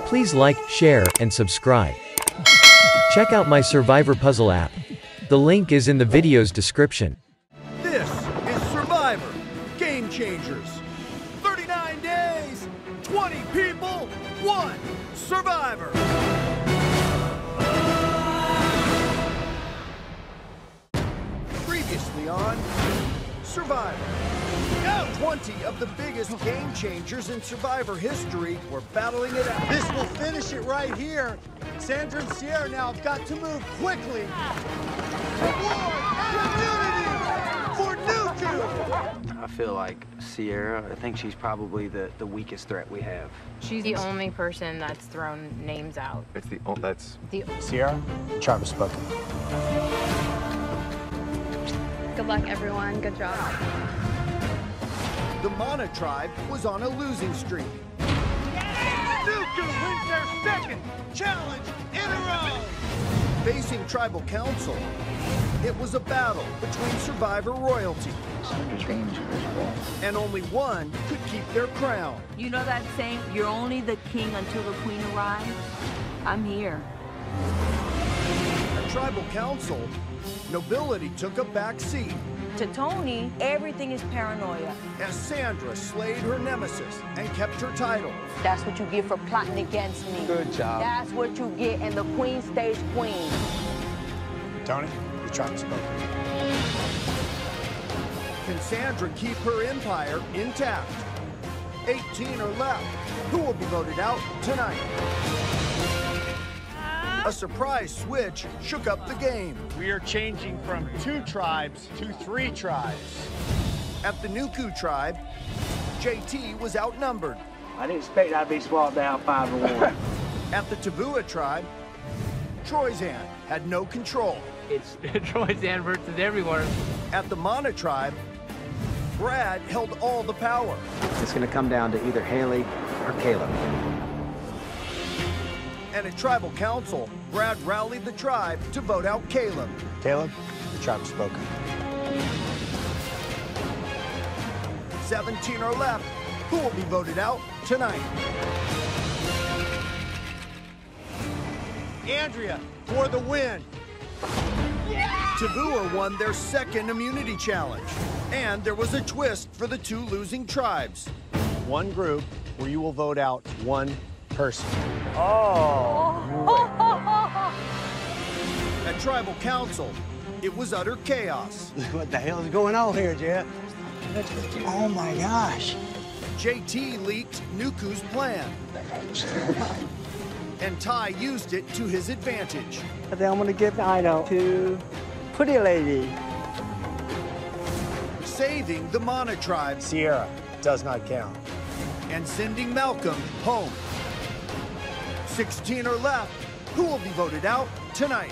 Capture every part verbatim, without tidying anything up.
Please like, share, and subscribe. Check out my Survivor puzzle app. The link is in the video's description. This is Survivor Game Changers. thirty-nine days, twenty people, one survivor. Previously on Survivor. Now twenty of the biggest game changers in Survivor history were battling it out. This will finish it right here. Sandra and Ciera now have got to move quickly. For Nuku! I feel like Ciera, I think she's probably the, the weakest threat we have. She's the only person that's thrown names out. It's the, oh, that's... The Ciera, the tribe has spoken. Good luck, everyone. Good job. The Mana Tribe was on a losing streak. Nuku wins their second challenge in a row! Facing Tribal Council, it was a battle between Survivor royalty. And only one could keep their crown. You know that saying, you're only the king until the queen arrives? I'm here. At Tribal Council, nobility took a back seat To Tony, everything is paranoia. as Sandra slayed her nemesis and kept her title. That's what you get for plotting against me. Good job. That's what you get, and the queen stays queen. Tony, the tribe has spoken. Can Sandra keep her empire intact? eighteen are left. Who will be voted out tonight? A surprise switch shook up the game. We are changing from two tribes to three tribes. At the Nuku Tribe, J T was outnumbered. I didn't expect I'd be swapped out five to one. At the Tabua Tribe, Troyzan had no control. It's Troyzan versus everyone. At the Mana Tribe, Brad held all the power. It's gonna come down to either Hali or Caleb. And at Tribal Council, Brad rallied the tribe to vote out Caleb. Caleb, the tribe has spoken. seventeen are left. Who will be voted out tonight? Andrea for the win. Tabua won their second immunity challenge. And there was a twist for the two losing tribes. One group where you will vote out one person. At Tribal Council, it was utter chaos. What the hell is going on here, Jeff? Oh my gosh. J T leaked Nuku's plan. And Ty used it to his advantage. I think I'm gonna give the idol to Pretty Lady. Saving the Mana Tribe Ciera does not count. and sending Malcolm home. sixteen are left. Who will be voted out tonight?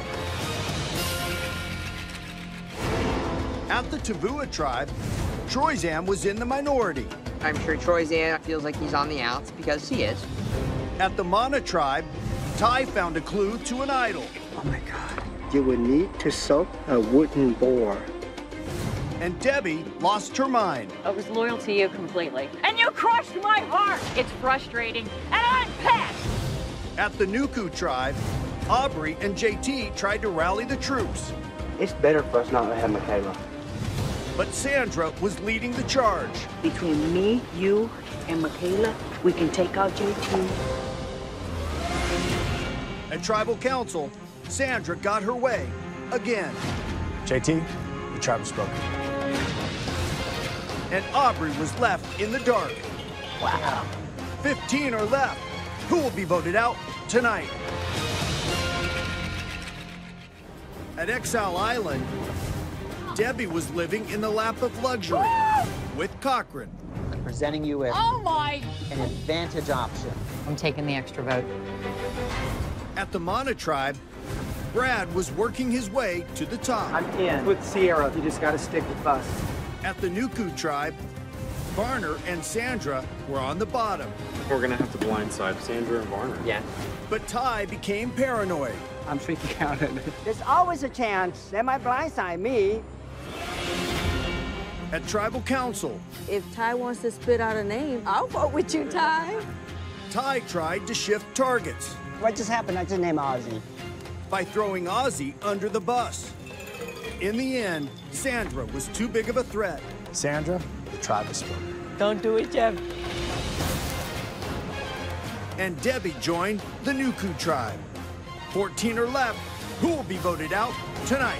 At the Tabua Tribe, Troyzan was in the minority. I'm sure Troyzan feels like he's on the outs because he is. At the Mana Tribe, Ty found a clue to an idol. Oh my God. You would need to soak a wooden boar. And Debbie lost her mind. I was loyal to you completely. And you crushed my heart! It's frustrating, and I'm pissed! At the Nuku Tribe, Aubry and J T tried to rally the troops. It's better for us not to have Michaela. But Sandra was leading the charge. Between me, you, and Michaela, we can take out J T. At Tribal Council, Sandra got her way again. J T, the tribe has spoken. And Aubry was left in the dark. Wow. fifteen are left. Who will be voted out tonight? At Exile Island, Debbie was living in the lap of luxury with Cochran. I'm presenting you with Oh my! an advantage option. I'm taking the extra vote. At the Mana Tribe, Brad was working his way to the top. I'm in with Ciera. You just got to stick with us. At the Nuku Tribe, Varner and Sandra were on the bottom. We're gonna have to blindside Sandra and Varner. Yeah. But Ty became paranoid. I'm freaking out. There's always a chance they might blindside me. At Tribal Council, If Ty wants to spit out a name, I'll vote with you, Ty. Ty tried to shift targets. What just happened? I just named Ozzy. By throwing Ozzy under the bus. In the end, Sandra was too big of a threat. Sandra, the tribe has spoken. Don't do it, Jeff. And Debbie joined the Nuku Tribe. fourteen are left. Who will be voted out tonight?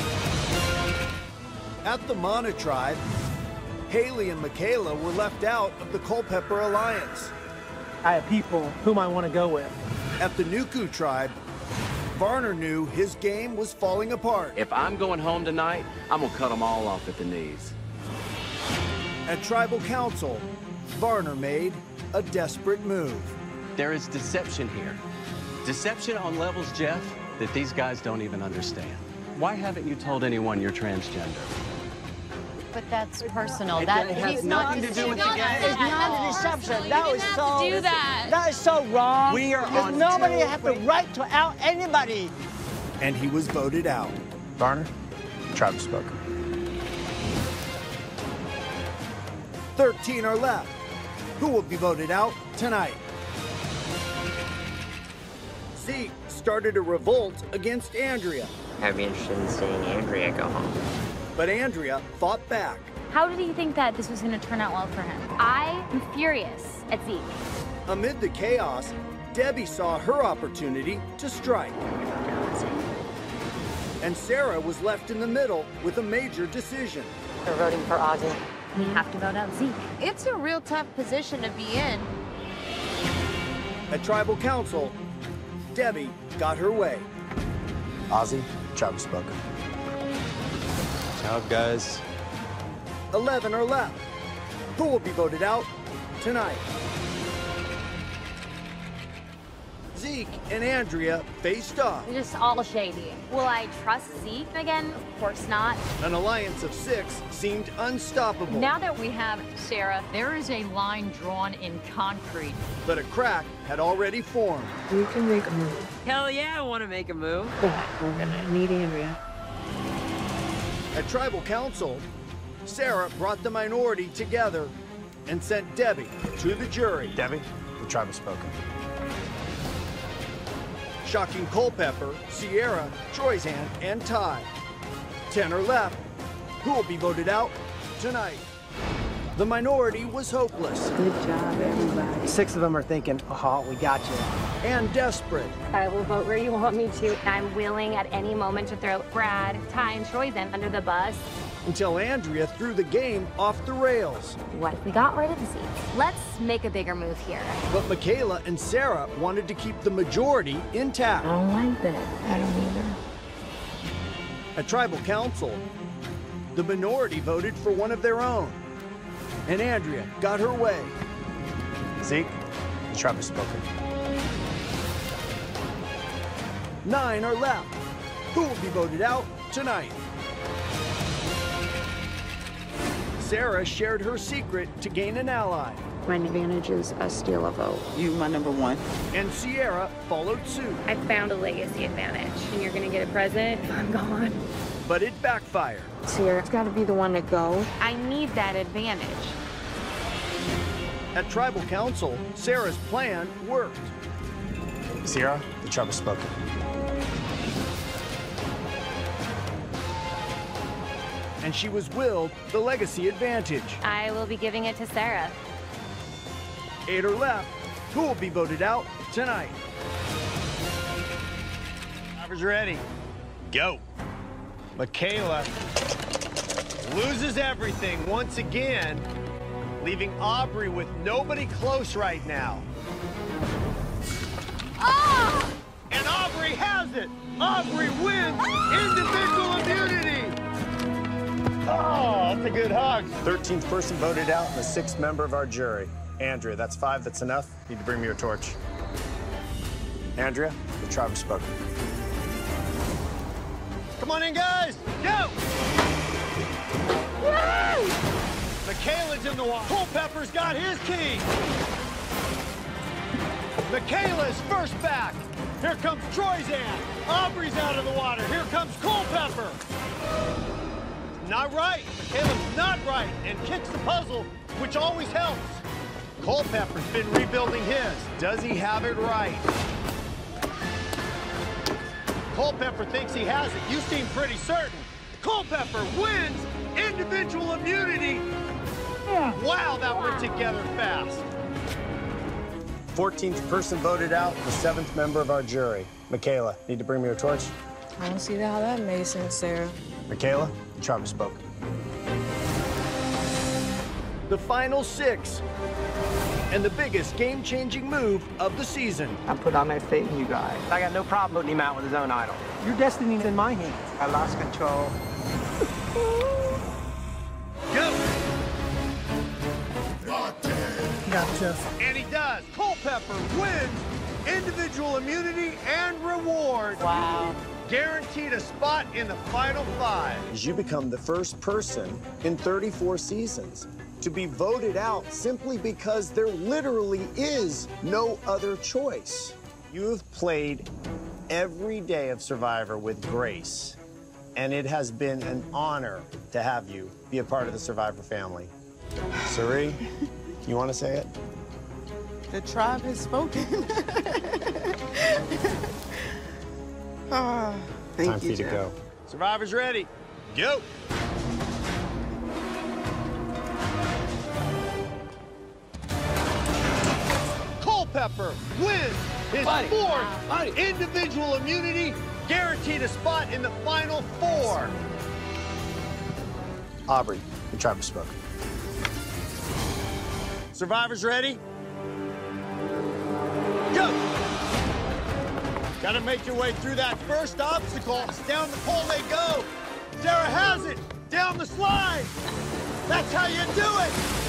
At the Wanner Tribe, Hali and Michaela were left out of the Culpepper alliance. I have people whom I want to go with. At the Nuku Tribe, Varner knew his game was falling apart. If I'm going home tonight, I'm gonna cut them all off at the knees. At Tribal Council, Varner made a desperate move. There is deception here. Deception on levels, Jeff, that these guys don't even understand. Why haven't you told anyone you're transgender? But that's personal. It That has he's nothing not, to do with not the game. It's not a deception. That was have so. to do that. That is so wrong. We are Because on nobody two- has the right to out anybody. And he was voted out. Varner, the tribe has spoken. thirteen are left. Who will be voted out tonight? Zeke started a revolt against Andrea. I'd be interested in seeing Andrea go home. But Andrea fought back. How did he think that this was going to turn out well for him? I am furious at Zeke. Amid the chaos, Debbie saw her opportunity to strike. And Ciera was left in the middle with a major decision. They're voting for Ozzy. We have to vote out Zeke. It's a real tough position to be in. At Tribal Council, Debbie got her way. Ozzy, the tribe has spoken. Out, guys. eleven are left. Who will be voted out tonight? Zeke and Andrea faced off. Just all shady. Will I trust Zeke again? Of course not. An alliance of six seemed unstoppable. Now that we have Ciera, there is a line drawn in concrete. But a crack had already formed. You can make a move. Hell yeah, I want to make a move. We're gonna need Andrea. At Tribal Council, Ciera brought the minority together and sent Debbie to the jury. Debbie, the tribe has spoken. Shocking Culpepper, Ciera, Troyzan, and Ty. Ten are left. Who will be voted out tonight? The minority was hopeless. Good job, everybody. Six of them are thinking, oh, we got you. And desperate. I will vote where you want me to. I'm willing at any moment to throw Brad, Ty, and Troyzan under the bus. Until Andrea threw the game off the rails. What if we got rid of Zeke? Let's make a bigger move here. But Michaela and Ciera wanted to keep the majority intact. I don't like that. I don't either. At Tribal Council, the minority voted for one of their own. And Andrea got her way. Zeke, the tribe has spoken. Nine are left. Who will be voted out tonight? Ciera shared her secret to gain an ally. My advantage is I steal a vote. You, my number one. And Ciera followed suit. I found a legacy advantage, and you're gonna get a present if I'm gone. But it backfired. Ciera's got to be the one to go. I need that advantage. At Tribal Council, Ciera's plan worked. Ciera, the tribe has spoken. And she was willed the legacy advantage. I will be giving it to Ciera. Eight are left. Who will be voted out tonight? Drivers ready. Go. Michaela loses everything once again, leaving Aubry with nobody close right now. Oh! And Aubry has it! Aubry wins individual immunity! Oh, that's a good hug. thirteenth person voted out and the sixth member of our jury. Andrea, that's five, that's enough. Need to bring me your torch. Andrea, the tribe has spoken. Come on in, guys! Go! Woo! Michaela's in the water. Culpepper's got his key. Michaela's first back. Here comes Troyzan. Aubry's out of the water. Here comes Culpepper. Not right. Michaela's not right and kicks the puzzle, which always helps. Culpepper's been rebuilding his. Does he have it right? Culpepper thinks he has it. You seem pretty certain. Culpepper wins individual immunity. Yeah. Wow, that went together fast. fourteenth person voted out, the seventh member of our jury. Michaela, need to bring me your torch? I don't see how that made sense, Sarah. Michaela, the tribe has spoken. The final six, and the biggest game-changing move of the season. I put all my faith in you guys. I got no problem putting him out with his own idol. Your destiny's in my hands. I lost control. Go! Gotcha. And he does. Culpepper wins individual immunity and reward. Wow. Guaranteed a spot in the final five. As you become the first person in thirty-four seasons to be voted out simply because there literally is no other choice. You have played every day of Survivor with grace, and it has been an honor to have you be a part of the Survivor family. Cirie, you want to say it? The tribe has spoken. Oh, thank Time for you, you to Jeff. go. Survivor's ready. Go! Culpepper wins his Buddy. fourth Buddy. individual immunity, guaranteed a spot in the final four. Aubry, the tribe has spoken. Survivor's ready? Go! Gotta make your way through that first obstacle. Down the pole they go. Ciera has it. Down the slide. That's how you do it.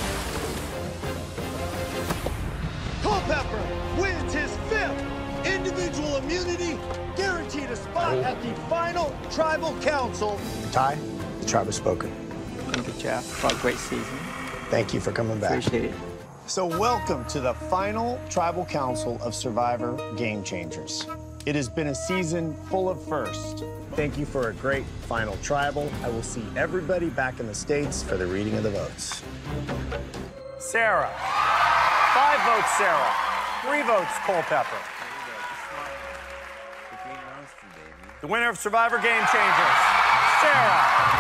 Culpepper wins his fifth individual immunity, guaranteed a spot at the final tribal council. Ty, the tribe has spoken. Thank you, Jeff, for a great season. Thank you for coming back. Appreciate it. So welcome to the final Tribal Council of Survivor Game Changers. It has been a season full of firsts. Thank you for a great final tribal. I will see everybody back in the States for the reading of the votes. Ciera. Five votes, Ciera. Three votes, Culpepper. The winner of Survivor Game Changers, Ciera.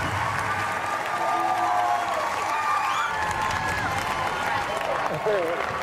Oh.